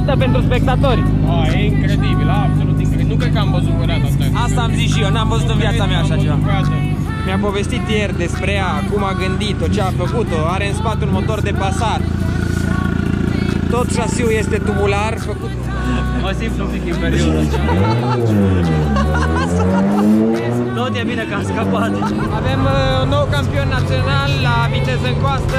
notă pentru spectatori. E incredibil, absolut incredibil. Nu cred că am văzut vreodată asta. Asta am zis și eu, n-am văzut în viața mea așa ceva. Mi-a povestit ieri despre ea, cum a gândit-o, ce a făcut-o. Are în spate un motor de Passat. Tot șasiul este tubular, făcut... Mă simt un pic inferior. Tot e bine că am scăpat. Avem un nou campion național la viteză în coastă.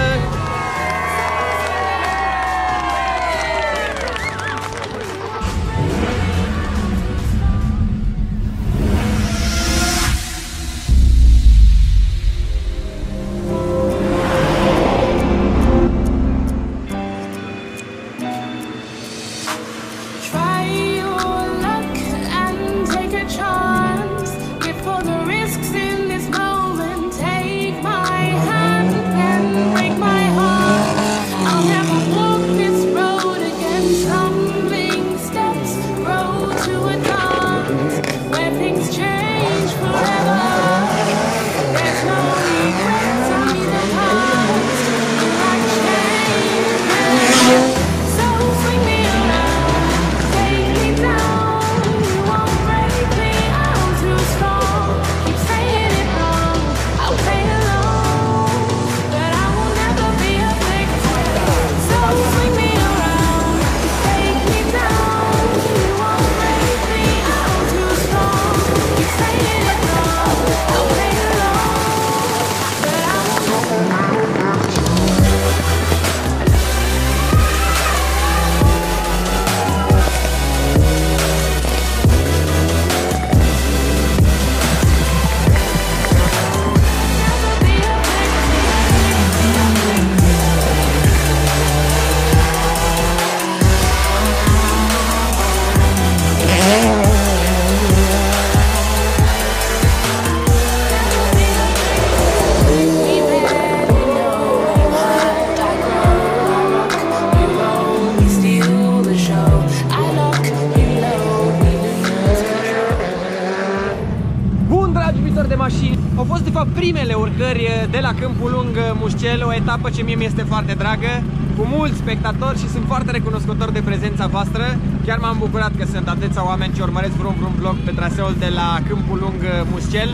De mașini. Au fost de fapt primele urcări de la Câmpul Lung Mușcel, o etapă ce mie mi-este foarte dragă, cu mulți spectatori și sunt foarte recunoscător de prezența voastră. Chiar m-am bucurat că sunt atâția oameni ce urmăresc vreun vlog pe traseul de la Câmpul Lung Mușcel.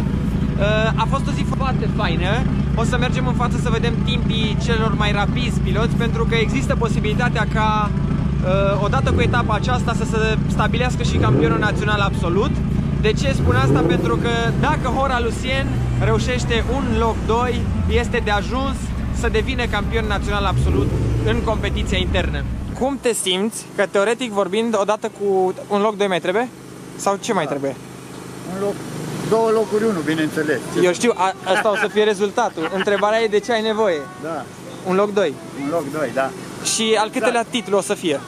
A fost o zi foarte faină. O să mergem în față să vedem timpii celor mai rapizi piloți, pentru că există posibilitatea ca odată cu etapa aceasta să se stabilească și campionul național absolut. De ce spun asta? Pentru că dacă Hora Lucien reușește un loc 2, este de ajuns să devină campion național absolut în competiția internă. Cum te simți că, teoretic vorbind, odată cu un loc 2 mai trebuie? Sau ce mai trebuie? Un loc, 2 locuri 1, bineînțeles. Eu știu, asta o să fie rezultatul. Întrebarea e de ce ai nevoie? Da. Un loc 2. Un loc 2, da. Și al câtelea titlu o să fie?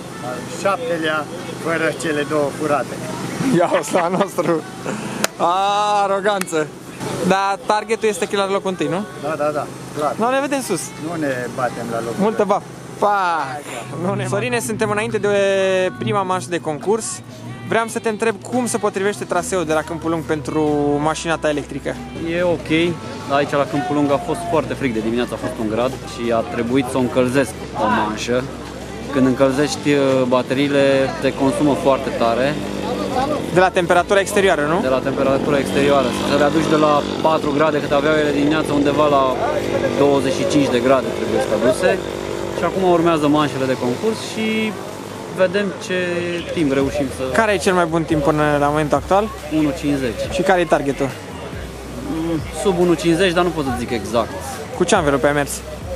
Al 7-lea, fără cele 2 furate. Ia ăsta nostru. Aroganță. Dar targetul este clar locul 1, nu? Da, clar. Nu ne vedem sus. Nu ne batem la locul. Multă baf. Sorine, suntem înainte de prima manșă de concurs. Vreau să te întreb cum se potrivește traseul de la Câmpul Lung pentru mașina ta electrică. E ok. Aici la Câmpul Lung a fost foarte frig de dimineață, a fost 1 grad și a trebuit să o încălzesc o manșă. Când încălzești bateriile, te consumă foarte tare. De la temperatura exterioară, nu? De la temperatura exterioară. Să le aduci de la 4 grade, cât aveau ele dimineața, undeva la 25 de grade trebuie să aduse. Și acum urmează manșele de concurs și vedem ce timp reușim să... Care e cel mai bun timp până la momentul actual? 1.50. Și care e targetul? Sub 1.50, dar nu pot să zic exact. Cu ce anvelope ai mers?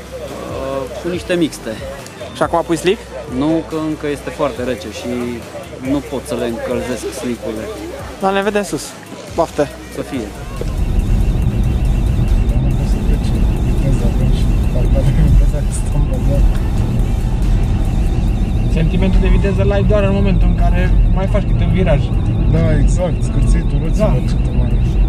Cu niște mixte. Și acum pui slick? Nu, că încă este foarte rece și nu pot să le încălzesc slick-urile. Dar ne vedem sus. Baftă! Să fie. Sentimentul de viteză l-ai doar în momentul în care mai faci câte un viraj. Da, exact, scârțitul roților, ce te mai ești.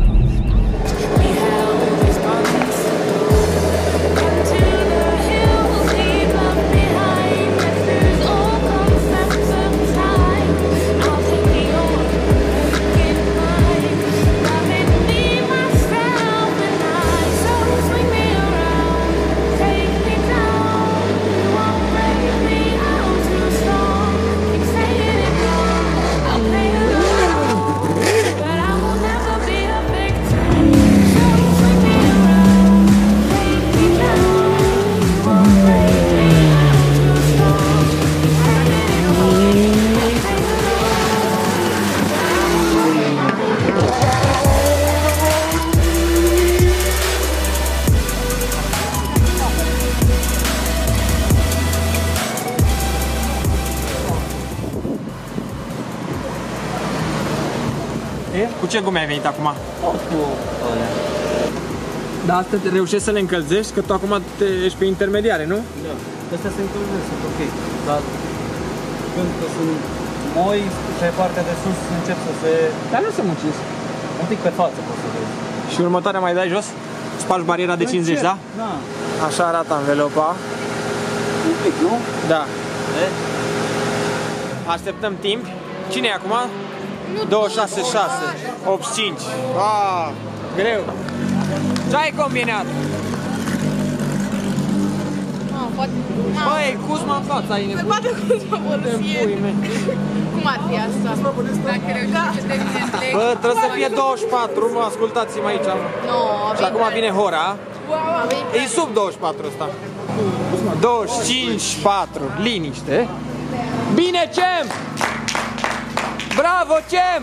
ce gume ai venit acum? Cu alea. Da, asta reușești să le încălzești, că tu acum ești pe intermediare, nu? Da. Astea se încălzesc, sunt ok. Dar când sunt moi, pe partea de sus încep să se... Dar nu se mucesc. Un pic pe față poți să vezi. Și următoarea mai dai jos? Spargi bariera de 50, da? Da. Așa arată anvelopa. Un pic, nu? Da. E? Așteptăm timp. Cine e acum? 26-6, 85. Ah, greu. Ce ai combinat? Băi, Cuzma în fața, ai nebun. Bate Cuzma Bolusie. Cum ar fi asta? Dacă reușești să termine întreg. Bă, trebuie să fie 24, mă, ascultați-mă aici. Și acum vine Hora. E sub 24 ăsta. 25-4, liniște. Bine, Cem! Bravo, Cem!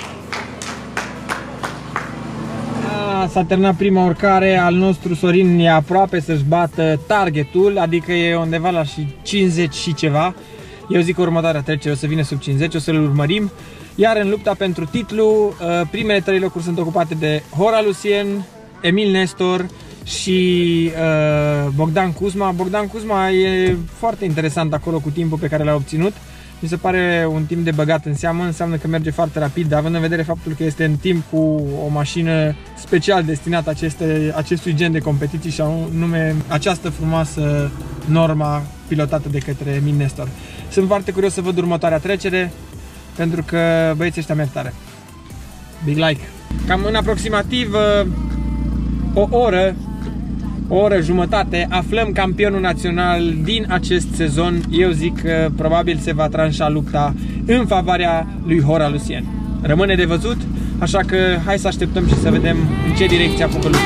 S-a terminat prima urcare, al nostru Sorin e aproape să-și bată targetul, adică e undeva la 50 și ceva. Eu zic că următoarea trecere o să vină sub 50, o să-l urmărim. Iar în lupta pentru titlu, primele 3 locuri sunt ocupate de Hora Lucien, Emil Nestor și Bogdan Cuzma. Bogdan Cuzma e foarte interesant acolo cu timpul pe care l-a obținut. Mi se pare un timp de băgat în seamă, înseamnă că merge foarte rapid, având în vedere faptul că este în timp cu o mașină special destinată acestui gen de competiții și anume această frumoasă Norma pilotată de către Emil Nestor. Sunt foarte curios să văd următoarea trecere, pentru că băieții ăștia merg tare. Big like! Cam în aproximativ o oră jumătate aflăm campionul național din acest sezon. Eu zic că probabil se va tranșa lupta în favoarea lui Hora Lucien. Rămâne de văzut, așa că hai să așteptăm și să vedem în ce direcție apucă lupta.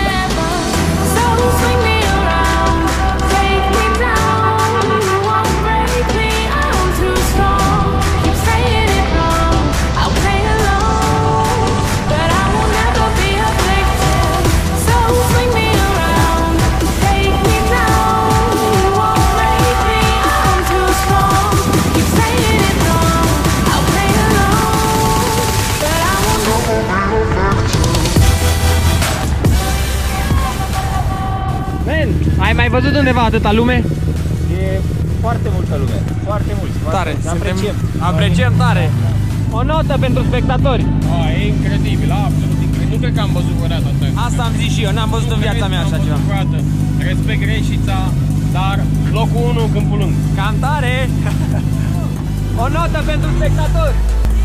Ai mai văzut undeva atâta lume? E foarte multă lume, foarte mulți. Tare, apreciem tare. O notă pentru spectatori. E incredibil, absolut incredibil. Nu cred că am văzut vreodată asta. Asta am zis și eu, n-am văzut în viața mea așa ceva. Respect Reșița, dar locul 1 Câmpul Lung. Cam tare. O notă pentru spectatori.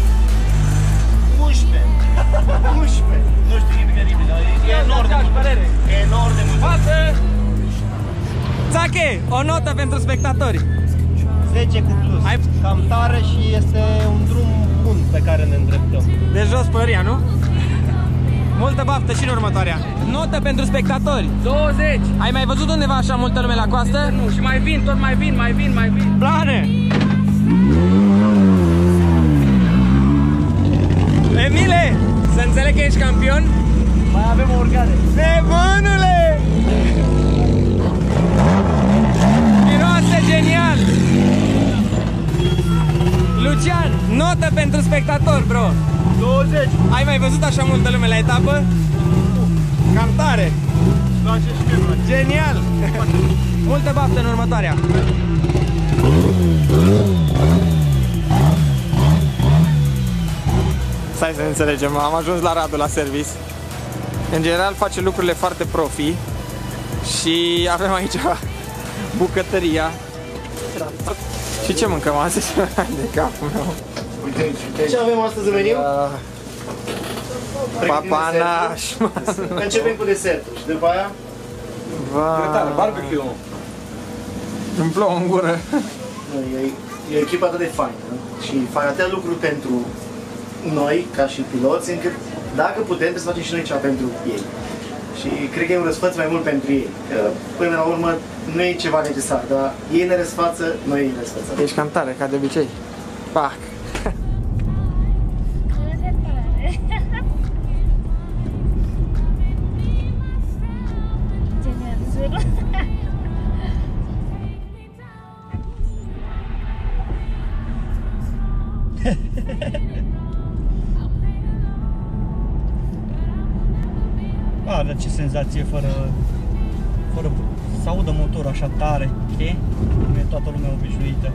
11. 11. Nu știu, e incredibil, dar e enorm de mult. Enorm de mult. Față! Țache, o notă pentru spectatori. 10 cu plus. Cam tare și este un drum bun pe care ne îndreptăm. De jos păria, nu? Multă baftă și în următoarea. Notă pentru spectatori. 20. Ai mai văzut undeva așa multă lume la coastă? Nu, și mai vin, tot mai vin. Plane! Emile, să înțeleg că ești campion? Mai avem o urcare. Nebunule! Miroase genial! Lucian, notă pentru spectator, bro! 20. Ai mai văzut așa multă lume la etapă? Cam tare! Genial! Multă baftă în următoarea! Stai să ne înțelegem, am ajuns la Radu la service. În general face lucrurile foarte profi și avem aici bucătăria. Și ce mâncăm astăzi? De capul meu. Uite, ce avem astăzi în meniu? Papanaș. Începem cu desertul și după aia? Barbecue. Îmi plouă în gură. E o echipă atât de faină și fac atâtea lucruri pentru noi, ca și piloți, încât dacă putem, trebuie să facem și noi ceva pentru ei. Și cred că e un răsfăț mai mult pentru ei. Că, până la urmă, nu e ceva necesar, dar ei ne răsfață, noi îi răsfățăm. Ești cam tare, ca de obicei. Pac! tare, ce senzație fără să audă motorul așa tare, știi? Cum e toată lumea obișnuită.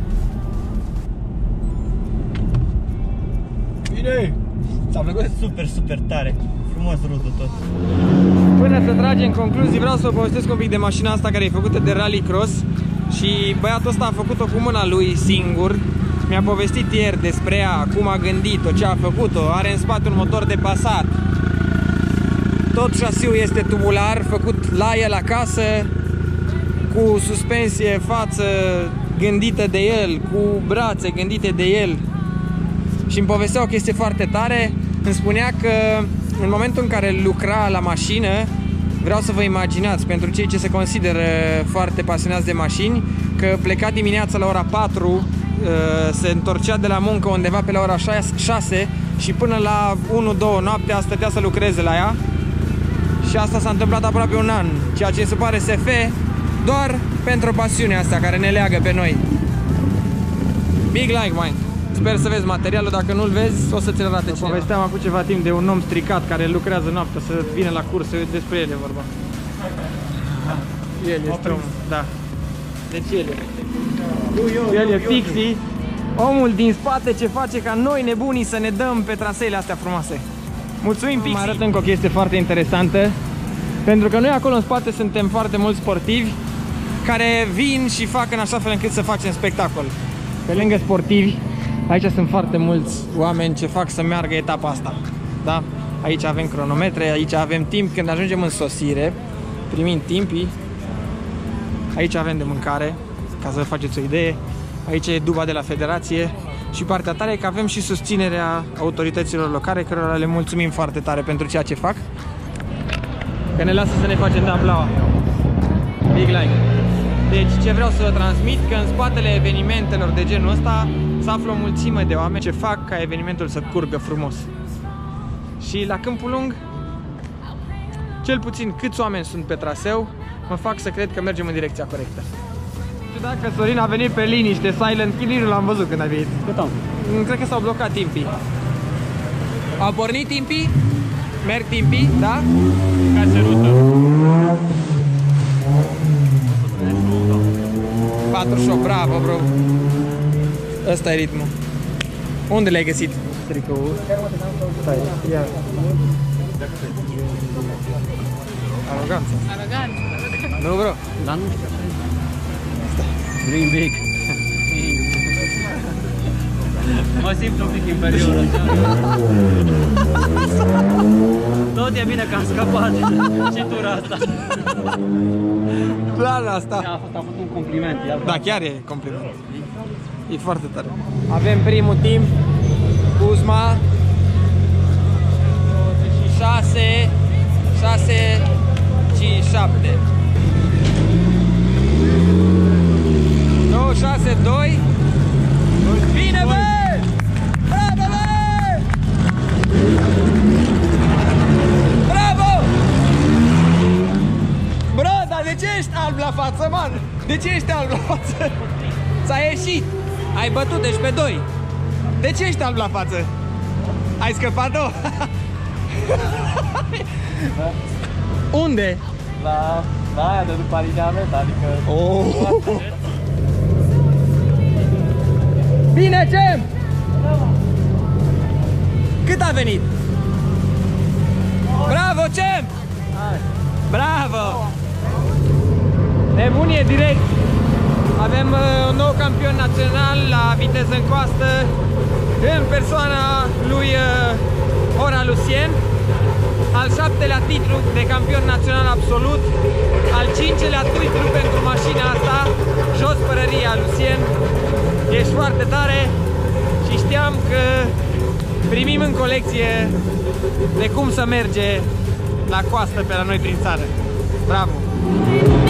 Bine! S-a plăcut super tare, frumos rudul tot. Până să tragem concluzii, vreau să vă povestesc un pic de mașina asta care e făcută de rallycross. Și băiatul ăsta a făcut-o cu mâna lui singur. Mi-a povestit ieri despre ea, cum a gândit-o, ce a făcut-o. Are în spate un motor de Passat. Tot șasiul este tubular, făcut la el acasă, cu suspensie față gândită de el, cu brațe gândite de el. Și îmi povestea o chestie foarte tare. Îmi spunea că în momentul în care lucra la mașină, vreau să vă imaginați, pentru cei ce se consideră foarte pasionați de mașini, că pleca dimineața la ora 4, se întorcea de la muncă undeva pe la ora 6 și până la 1-2 noaptea stătea să lucreze la ea. Și asta s-a întâmplat aproape un an, ceea ce se pare SF, doar pentru pasiunea asta care ne leagă pe noi. Big like, mine! Sper să vezi materialul, dacă nu-l vezi, o să ți-l arate cineva. Povesteam acum ceva timp de un om stricat care lucrează noaptea să vină la curse, despre el e vorba. El este omul, da. Deci el e Pixie, omul din spate ce face ca noi nebunii să ne dăm pe traseele astea frumoase. Mulțumim, Pixie! Mă arăt încă o chestie foarte interesantă, pentru că noi acolo în spate suntem foarte mulți sportivi care vin și fac în așa fel încât să facem spectacol. Pe lângă sportivi, aici sunt foarte mulți oameni ce fac să meargă etapa asta, da? Aici avem cronometre, aici avem timp când ajungem în sosire, primim timpii. Aici avem de mâncare, ca să vă faceți o idee. Aici e duba de la federație și partea tare e că avem și susținerea autorităților locale, cărora le mulțumim foarte tare pentru ceea ce fac, că ne lasă să ne facem tablaua. Big like! Deci ce vreau să vă transmit, că în spatele evenimentelor de genul ăsta se află o mulțime de oameni ce fac ca evenimentul să curgă frumos. Și la Câmpul Lung, cel puțin câți oameni sunt pe traseu, mă fac să cred că mergem în direcția corectă. Și dacă Sorin a venit pe liniște, silent kill, nu l-am văzut când a venit. Cât am? Cred că s-au blocat timpii. Au pornit timpii? Merg timpii, da? Ca se rută. 48, bravo, bro. Ăsta e ritmul. Unde le-ai găsit? Tricoul. Stai, ia. Aroganță. Aroganță. Nu, bro. Dar nu știu. Dream big. Mă simt un pic inferior așa. Tot e bine că am scăpat și tura asta. Plan asta. A fost un compliment. Da, chiar e compliment. E foarte tare. Avem primul timp. Kuzma. 26, 6, 5, 7. 9, 6, 2. Bine, bă! Bravo, bă! Bravo! Bro, dar de ce ești alb la față, man? De ce ești alb la față? Ți-a ieșit. Ai bătut, deci pe 2. De ce ești alb la față? Ai scăpat-o? Unde? La aia de după linia meta, adică... Oh. Bine, Cem! Cât a venit? Bravo, Cem! Bravo! Nebunie direct! Avem un nou campion național la viteză în coastă, în persoana lui Ora Lucien, al 7-lea titlu de campion național absolut, al 5-lea titlu pentru mașina asta, jos părăria, Lucien. Ești foarte tare și știam că primim în colecție de cum să merge la coastă pe la noi prin țară. Bravo!